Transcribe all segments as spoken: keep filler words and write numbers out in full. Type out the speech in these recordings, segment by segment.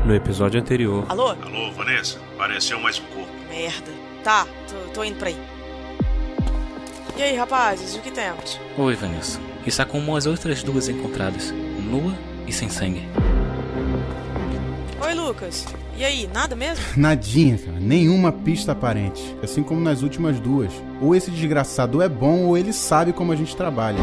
No episódio anterior... Alô? Alô, Vanessa? Apareceu mais um corpo. Merda. Tá, tô, tô indo pra aí. E aí, rapazes, o que temos? Oi, Vanessa. Está como as outras duas encontradas, nua e sem sangue. Oi, Lucas. E aí, nada mesmo? Nadinha, cara. Nenhuma pista aparente. Assim como nas últimas duas. Ou esse desgraçado é bom, ou ele sabe como a gente trabalha.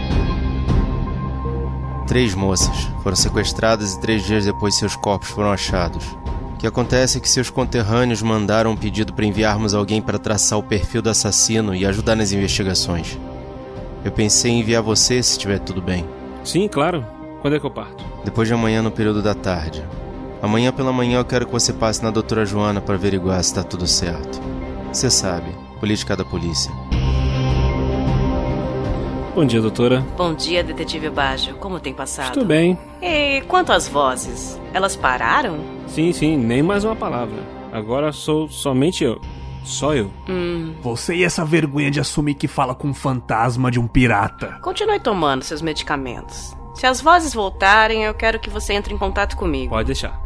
Três moças foram sequestradas e três dias depois seus corpos foram achados. O que acontece é que seus conterrâneos mandaram um pedido para enviarmos alguém para traçar o perfil do assassino e ajudar nas investigações. Eu pensei em enviar você se estiver tudo bem. Sim, claro. Quando é que eu parto? Depois de amanhã, no período da tarde. Amanhã pela manhã eu quero que você passe na doutora Joana para averiguar se está tudo certo. Você sabe, política da polícia. Bom dia, doutora. Bom dia, detetive Baggio. Como tem passado? Estou bem. E quanto às vozes? Elas pararam? Sim, sim, nem mais uma palavra. Agora sou somente eu. Só eu. Hum. Você e essa vergonha de assumir que fala com um fantasma de um pirata. Continue tomando seus medicamentos. Se as vozes voltarem, eu quero que você entre em contato comigo. Pode deixar.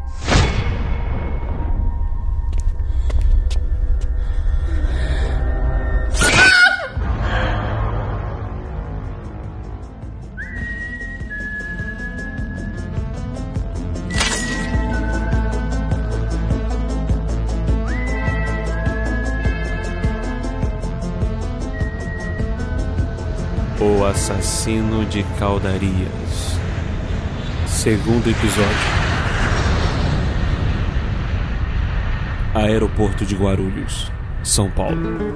O Assassino de Caldarias. Segundo episódio. Aeroporto de Guarulhos, São Paulo.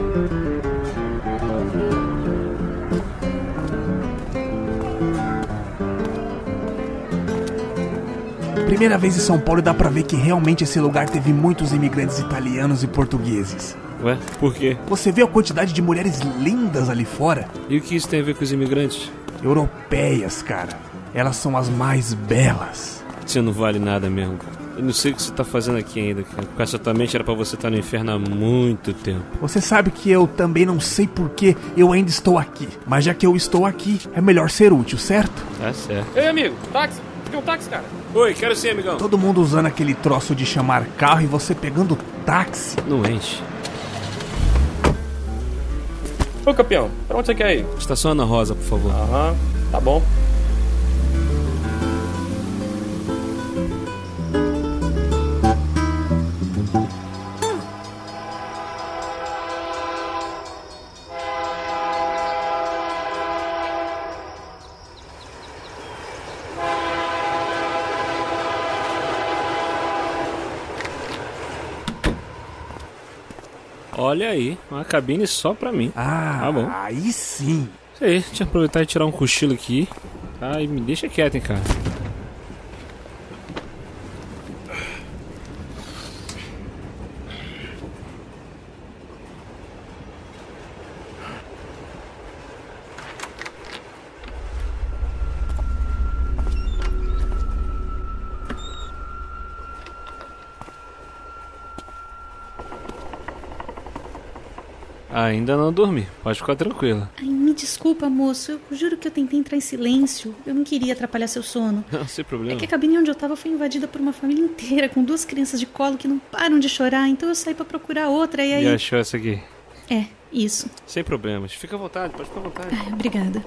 Primeira vez em São Paulo e dá pra ver que realmente esse lugar teve muitos imigrantes italianos e portugueses. Ué, por quê? Você vê a quantidade de mulheres lindas ali fora? E o que isso tem a ver com os imigrantes? Europeias, cara. Elas são as mais belas. Você não vale nada mesmo, cara. Eu não sei o que você tá fazendo aqui ainda, cara. Com essa tua mente era pra você estar no inferno há muito tempo. Você sabe que eu também não sei por que eu ainda estou aqui. Mas já que eu estou aqui, é melhor ser útil, certo? Tá certo. Ei, amigo, táxi. Quer um táxi, cara? Oi, quero sim, amigão. Todo mundo usando aquele troço de chamar carro e você pegando táxi. Não enche. Ô, campeão, pra onde você quer ir? Estaciona na Rosa, por favor. Aham, tá bom. Olha aí, uma cabine só pra mim. Ah, tá bom. Aí sim. Isso aí, deixa eu aproveitar e tirar um cochilo aqui. Tá, e me deixa quieto, hein, cara. Ainda não dormi, pode ficar tranquila. Ai, me desculpa, moço. Eu juro que eu tentei entrar em silêncio. Eu não queria atrapalhar seu sono. Não, sem problema. É que a cabine onde eu tava foi invadida por uma família inteira, com duas crianças de colo que não param de chorar. Então eu saí pra procurar outra e aí... E achou essa aqui? É, isso. Sem problemas. Fica à vontade, pode ficar à vontade. Ai, obrigada.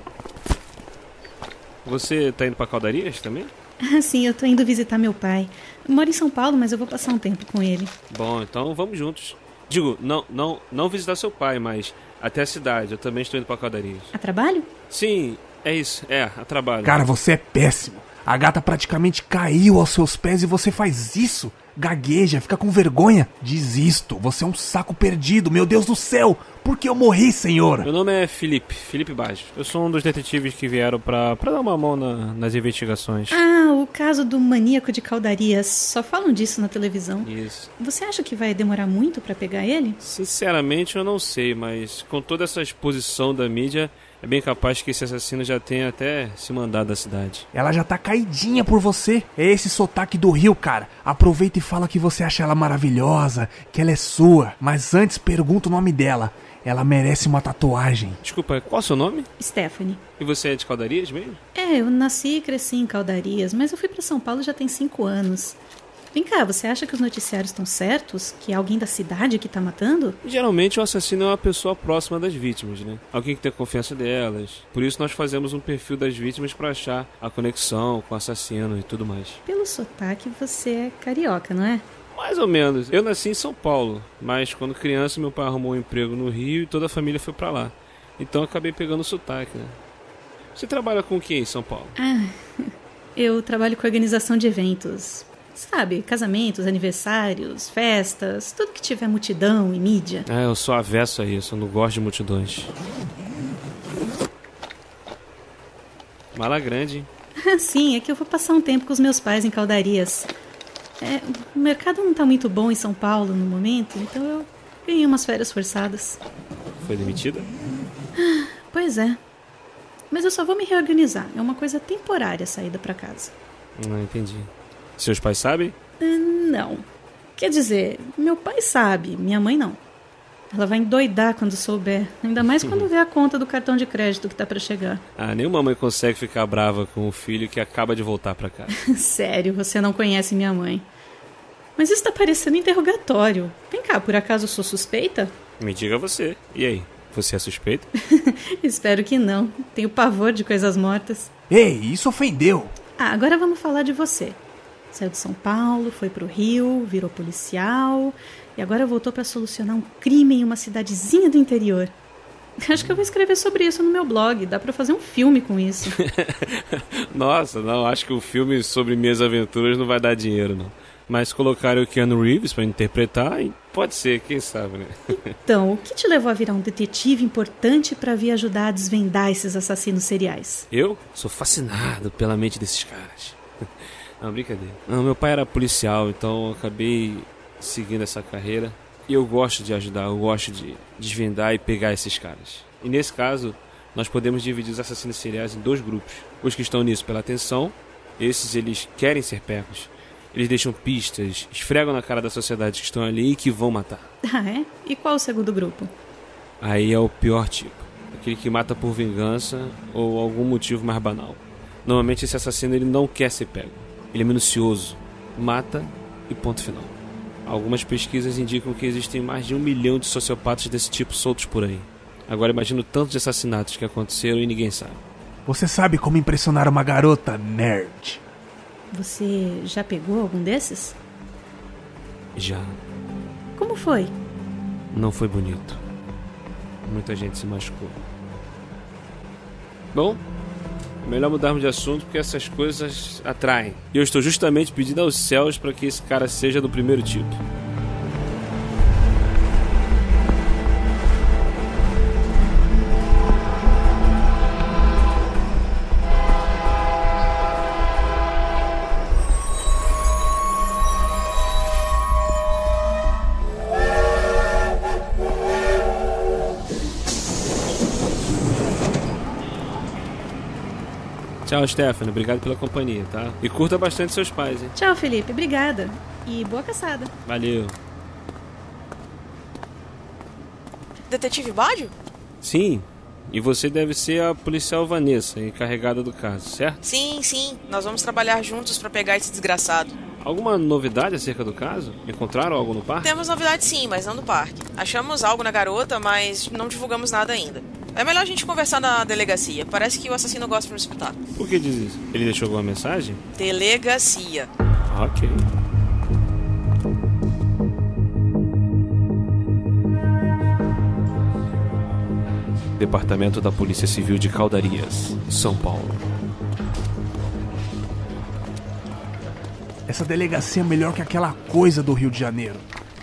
Você tá indo pra Caldarias também? Ah, sim, eu tô indo visitar meu pai. Eu moro em São Paulo, mas eu vou passar um tempo com ele. Bom, então vamos juntos. Digo, não, não, não visitar seu pai, mas até a cidade. Eu também estou indo pra Caldarias. A trabalho? Sim, é isso. É, a trabalho. Cara, você é péssimo. A gata praticamente caiu aos seus pés e você faz isso? Gagueja, fica com vergonha? Desisto, você é um saco perdido, meu Deus do céu! Por que eu morri, senhor? Meu nome é Felipe, Felipe Baggio. Eu sou um dos detetives que vieram pra, pra dar uma mão na, nas investigações. Ah, o caso do maníaco de Caldarias. Só falam disso na televisão. Isso. Você acha que vai demorar muito pra pegar ele? Sinceramente, eu não sei, mas com toda essa exposição da mídia, é bem capaz que esse assassino já tenha até se mandado da cidade. Ela já tá caidinha por você. É esse sotaque do Rio, cara. Aproveita e fala que você acha ela maravilhosa, que ela é sua. Mas antes pergunta o nome dela. Ela merece uma tatuagem. Desculpa, qual é o seu nome? Stephanie. E você é de Caldarias mesmo? É, eu nasci e cresci em Caldarias, mas eu fui pra São Paulo já tem cinco anos. Vem cá, você acha que os noticiários estão certos? Que é alguém da cidade que tá matando? Geralmente o assassino é uma pessoa próxima das vítimas, né? Alguém que tem confiança delas. Por isso nós fazemos um perfil das vítimas pra achar a conexão com o assassino e tudo mais. Pelo sotaque, você é carioca, não é? Mais ou menos. Eu nasci em São Paulo, mas quando criança meu pai arrumou um emprego no Rio e toda a família foi pra lá. Então eu acabei pegando o sotaque, né? Você trabalha com o que em São Paulo? Ah, eu trabalho com organização de eventos. Sabe, casamentos, aniversários, festas, tudo que tiver multidão e mídia. É, eu sou avesso a isso, eu não gosto de multidões. Mala grande, hein? Ah, sim, é que eu vou passar um tempo com os meus pais em Caldarias. É, o mercado não tá muito bom em São Paulo no momento, então eu ganhei umas férias forçadas. Foi demitida? Pois é. Mas eu só vou me reorganizar. É uma coisa temporária a saída pra casa. Não entendi. Seus pais sabem? Uh, não. Quer dizer, meu pai sabe, minha mãe não. Ela vai endoidar quando souber. Ainda mais quando vê a conta do cartão de crédito que tá pra chegar. Ah, nenhuma mãe consegue ficar brava com o filho que acaba de voltar pra casa. Sério, você não conhece minha mãe. Mas isso tá parecendo interrogatório. Vem cá, por acaso eu sou suspeita? Me diga você. E aí? Você é suspeita? Espero que não. Tenho pavor de coisas mortas. Ei, isso ofendeu. Ah, agora vamos falar de você. Saiu de São Paulo, foi pro Rio, virou policial e agora voltou pra solucionar um crime em uma cidadezinha do interior. Acho que eu vou escrever sobre isso no meu blog. Dá pra fazer um filme com isso. Nossa, não. Acho que o filme sobre minhas aventuras não vai dar dinheiro, não. Mas colocaram o Keanu Reeves pra interpretar, pode ser, quem sabe, né? Então, o que te levou a virar um detetive importante pra vir ajudar a desvendar esses assassinos seriais? Eu sou fascinado pela mente desses caras. Não, brincadeira. Não, meu pai era policial, então eu acabei seguindo essa carreira. E eu gosto de ajudar, eu gosto de desvendar e pegar esses caras. E nesse caso, nós podemos dividir os assassinos seriais em dois grupos. Os que estão nisso pela atenção, esses eles querem ser pegos. Eles deixam pistas, esfregam na cara da sociedade que estão ali e que vão matar. Ah, é? E qual o segundo grupo? Aí é o pior tipo. Aquele que mata por vingança ou algum motivo mais banal. Normalmente esse assassino ele não quer ser pego. Ele é minucioso, mata e ponto final. Algumas pesquisas indicam que existem mais de um milhão de sociopatas desse tipo soltos por aí. Agora imagina o tanto de assassinatos que aconteceram e ninguém sabe. Você sabe como impressionar uma garota, nerd? Você já pegou algum desses? Já. Como foi? Não foi bonito. Muita gente se machucou. Bom, é melhor mudarmos de assunto porque essas coisas atraem. E eu estou justamente pedindo aos céus para que esse cara seja do primeiro tipo. Tchau, Stephanie. Obrigado pela companhia, tá? E curta bastante seus pais, hein? Tchau, Felipe. Obrigada. E boa caçada. Valeu. Detetive Badio? Sim. E você deve ser a policial Vanessa, encarregada do caso, certo? Sim, sim. Nós vamos trabalhar juntos pra pegar esse desgraçado. Alguma novidade acerca do caso? Encontraram algo no parque? Temos novidade sim, mas não no parque. Achamos algo na garota, mas não divulgamos nada ainda. É melhor a gente conversar na delegacia. Parece que o assassino gosta de nos escutar. Por que diz isso? Ele deixou alguma mensagem? Delegacia. Ok. Departamento da Polícia Civil de Caldarias, São Paulo. Essa delegacia é melhor que aquela coisa do Rio de Janeiro.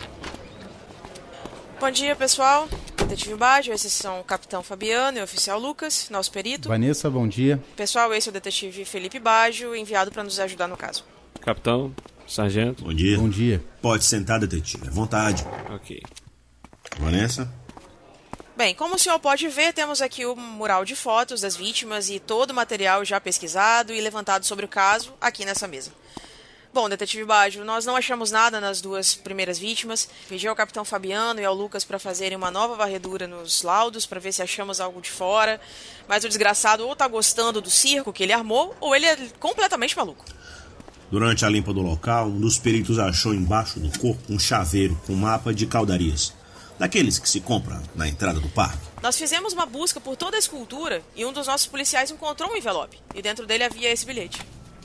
Bom dia, pessoal. Detetive Badio, esses são o Capitão Fabiano e o Oficial Lucas, nosso perito. Vanessa, bom dia. Pessoal, esse é o Detetive Felipe Badio, enviado para nos ajudar no caso. Capitão, sargento. Bom dia. Bom dia. Pode sentar, detetive. À vontade. Ok. Vanessa? Bem, como o senhor pode ver, temos aqui o mural de fotos das vítimas e todo o material já pesquisado e levantado sobre o caso aqui nessa mesa. Bom, Detetive Badio, nós não achamos nada nas duas primeiras vítimas. Pedi ao Capitão Fabiano e ao Lucas para fazerem uma nova varredura nos laudos para ver se achamos algo de fora. Mas o desgraçado ou tá gostando do circo que ele armou, ou ele é completamente maluco. Durante a limpa do local, um dos peritos achou embaixo do corpo um chaveiro com mapa de caudarias, daqueles que se compra na entrada do parque. Nós fizemos uma busca por toda a escultura e um dos nossos policiais encontrou um envelope. E dentro dele havia esse bilhete.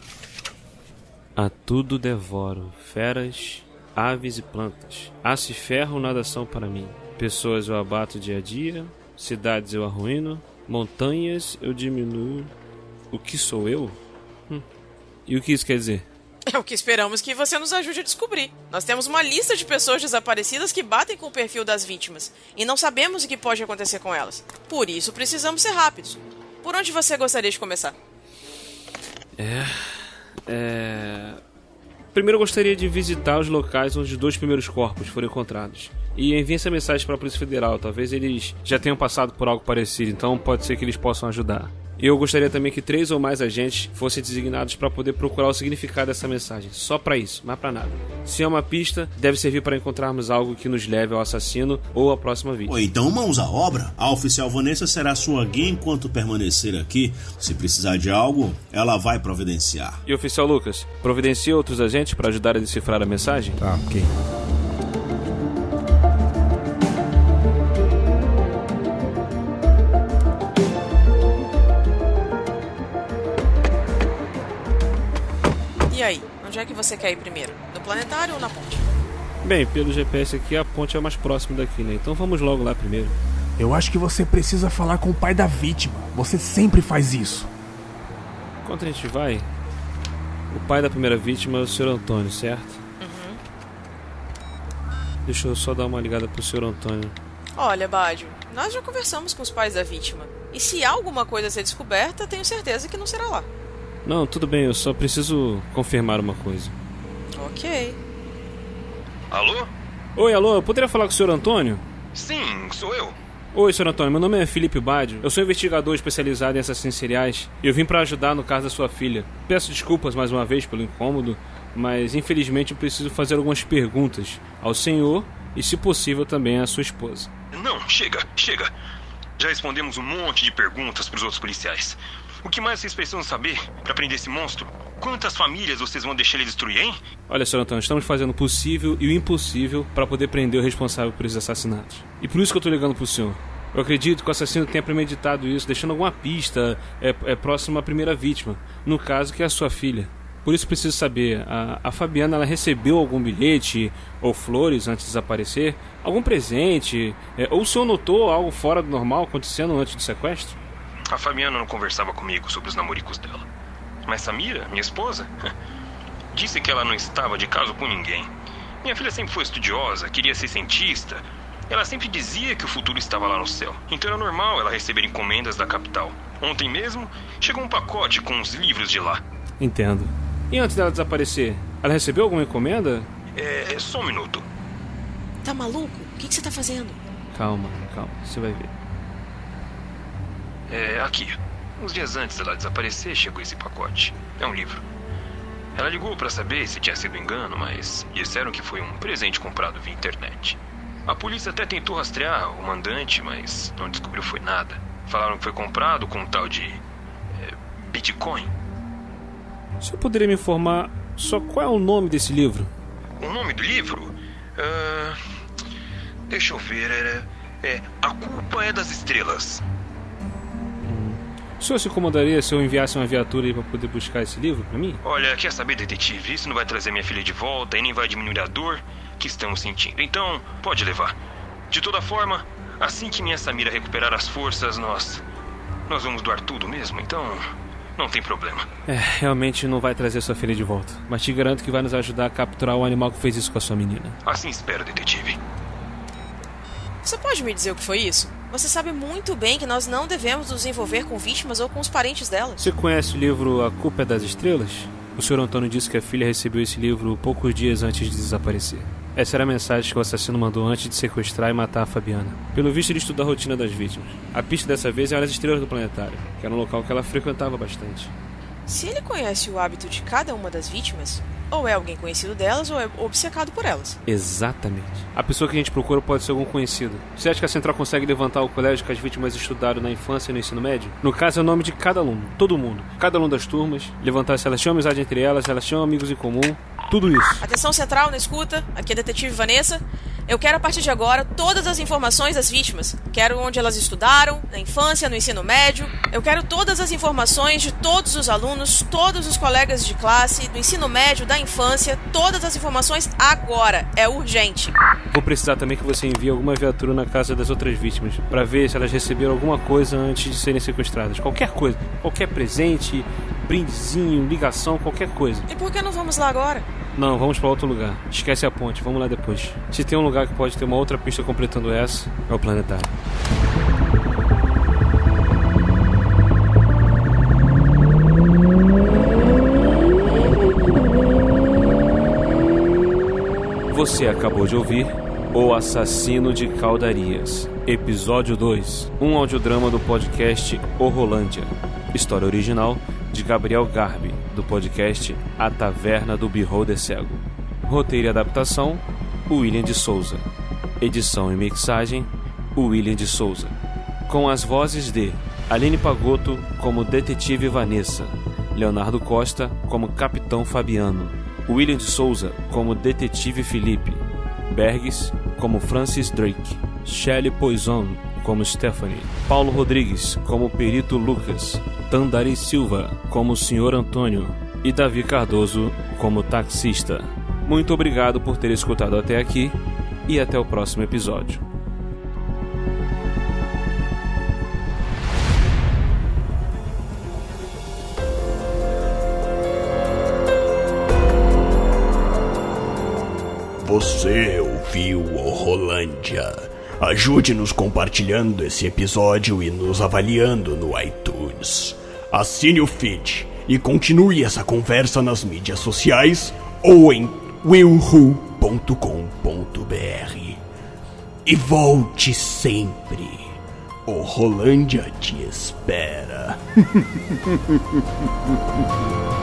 A tudo devoro, feras, aves e plantas. Aço e ferro nada são para mim. Pessoas eu abato dia a dia, cidades eu arruíno, montanhas eu diminuo. O que sou eu? Hum. E o que isso quer dizer? É o que esperamos que você nos ajude a descobrir. Nós temos uma lista de pessoas desaparecidas que batem com o perfil das vítimas e não sabemos o que pode acontecer com elas. Por isso precisamos ser rápidos. Por onde você gostaria de começar? É... É... Primeiro eu gostaria de visitar os locais onde os dois primeiros corpos foram encontrados. E envie essa mensagem para a Polícia Federal. Talvez eles já tenham passado por algo parecido, então pode ser que eles possam ajudar. Eu gostaria também que três ou mais agentes fossem designados para poder procurar o significado dessa mensagem. Só para isso, mas para nada. Se é uma pista, deve servir para encontrarmos algo que nos leve ao assassino ou à próxima vítima. Ou então mãos à obra. A oficial Vanessa será sua guia enquanto permanecer aqui. Se precisar de algo, ela vai providenciar. E oficial Lucas, providencia outros agentes para ajudar a decifrar a mensagem? Tá, ok. E aí, onde é que você quer ir primeiro? No planetário ou na ponte? Bem, pelo G P S aqui, a ponte é o mais próximo daqui, né? Então vamos logo lá primeiro. Eu acho que você precisa falar com o pai da vítima. Você sempre faz isso. Enquanto a gente vai, o pai da primeira vítima é o senhor Antônio, certo? Uhum. Deixa eu só dar uma ligada pro senhor Antônio. Olha, Bádio, nós já conversamos com os pais da vítima. E se há alguma coisa ser descoberta, tenho certeza que não será lá. Não, tudo bem, eu só preciso confirmar uma coisa. Ok. Alô? Oi, alô, eu poderia falar com o senhor Antônio? Sim, sou eu. Oi, senhor Antônio, meu nome é Felipe Badio. Eu sou investigador especializado em assassinos seriais e eu vim para ajudar no caso da sua filha. Peço desculpas mais uma vez pelo incômodo, mas infelizmente eu preciso fazer algumas perguntas ao senhor e, se possível, também à sua esposa. Não, chega, chega. Já respondemos um monte de perguntas para os outros policiais. O que mais vocês precisam saber para prender esse monstro? Quantas famílias vocês vão deixar ele destruir, hein? Olha, senhor Antônio, estamos fazendo o possível e o impossível para poder prender o responsável por esses assassinatos. E por isso que eu estou ligando pro senhor. Eu acredito que o assassino tenha premeditado isso, deixando alguma pista é, é, próxima à primeira vítima. No caso, que é a sua filha. Por isso preciso saber, a, a Fabiana, ela recebeu algum bilhete ou flores antes de desaparecer? Algum presente? É, ou o senhor notou algo fora do normal acontecendo antes do sequestro? A Fabiana não conversava comigo sobre os namoricos dela. Mas Samira, minha esposa, disse que ela não estava de caso com ninguém. Minha filha sempre foi estudiosa, queria ser cientista. Ela sempre dizia que o futuro estava lá no céu. Então era normal ela receber encomendas da capital. Ontem mesmo, chegou um pacote com os livros de lá. Entendo. E antes dela desaparecer, ela recebeu alguma encomenda? É, só um minuto. Tá maluco? O que, que você tá fazendo? Calma, calma, você vai ver. É, aqui. Uns dias antes dela desaparecer, chegou esse pacote. É um livro. Ela ligou para saber se tinha sido engano, mas disseram que foi um presente comprado via internet. A polícia até tentou rastrear o mandante, mas não descobriu foi nada. Falaram que foi comprado com um tal de... É, Bitcoin. O senhor poderia me informar só qual é o nome desse livro? O nome do livro? Uh, deixa eu ver. É, é A Culpa é das Estrelas. O senhor se incomodaria se eu enviasse uma viatura aí pra poder buscar esse livro pra mim? Olha, quer saber, detetive? Isso não vai trazer minha filha de volta e nem vai diminuir a dor que estamos sentindo. Então, pode levar. De toda forma, assim que minha Samira recuperar as forças, nós... Nós vamos doar tudo mesmo, então... Não tem problema. É, realmente não vai trazer sua filha de volta. Mas te garanto que vai nos ajudar a capturar o animal que fez isso com a sua menina. Assim espero, detetive. Você pode me dizer o que foi isso? Você sabe muito bem que nós não devemos nos envolver com vítimas ou com os parentes delas. Você conhece o livro A Culpa é das Estrelas? O senhor Antônio disse que a filha recebeu esse livro poucos dias antes de desaparecer. Essa era a mensagem que o assassino mandou antes de sequestrar e matar a Fabiana. Pelo visto, ele estudou a rotina das vítimas. A pista dessa vez eram as estrelas do planetário, que era um local que ela frequentava bastante. Se ele conhece o hábito de cada uma das vítimas, ou é alguém conhecido delas, ou é obcecado por elas. Exatamente. A pessoa que a gente procura pode ser algum conhecido. Você acha que a Central consegue levantar o colégio que as vítimas estudaram na infância e no ensino médio? No caso, é o nome de cada aluno, todo mundo. Cada aluno das turmas, levantar se elas tinham amizade entre elas, se elas tinham amigos em comum, tudo isso. Atenção Central, na escuta, aqui é a detetive Vanessa. Eu quero, a partir de agora, todas as informações das vítimas. Quero onde elas estudaram, na infância, no ensino médio. Eu quero todas as informações de todos os alunos, todos os colegas de classe, do ensino médio, da infância, todas as informações agora. É urgente. Vou precisar também que você envie alguma viatura na casa das outras vítimas, pra ver se elas receberam alguma coisa antes de serem sequestradas. Qualquer coisa. Qualquer presente, brindezinho, ligação, qualquer coisa. E por que não vamos lá agora? Não, vamos pra outro lugar. Esquece a ponte, vamos lá depois. Se tem um lugar que pode ter uma outra pista completando essa, é o planetário. Você acabou de ouvir O Assassino de Caldarias, Episódio dois, um audiodrama do podcast O Rolândia. História original de Gabriel Garbi, do podcast A Taverna do Beholder Cego. Roteiro e adaptação, William de Souza. Edição e mixagem, William de Souza. Com as vozes de Aline Pagotto como Detetive Vanessa, Leonardo Costa como Capitão Fabiano, William de Souza como Detetive Felipe, Bergs como Francis Drake, Shelley Poison como Stephanie, Paulo Rodrigues como Perito Lucas, Tandari Silva como senhor Antônio e Davi Cardoso como taxista. Muito obrigado por ter escutado até aqui e até o próximo episódio. Você ouviu o Rolândia. Ajude-nos compartilhando esse episódio e nos avaliando no iTunes. Assine o feed e continue essa conversa nas mídias sociais ou em will who ponto com ponto b r. E volte sempre. O Rolândia te espera.